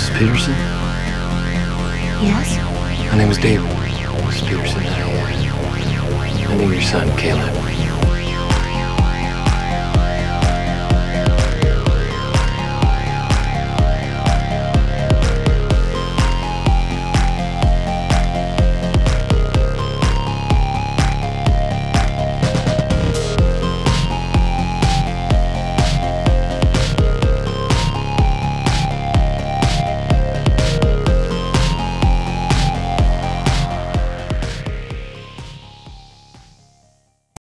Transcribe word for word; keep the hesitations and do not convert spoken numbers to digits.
Missus Peterson? Yes? My name is David. Missus Peterson, I, uh, I knew your son, Caleb.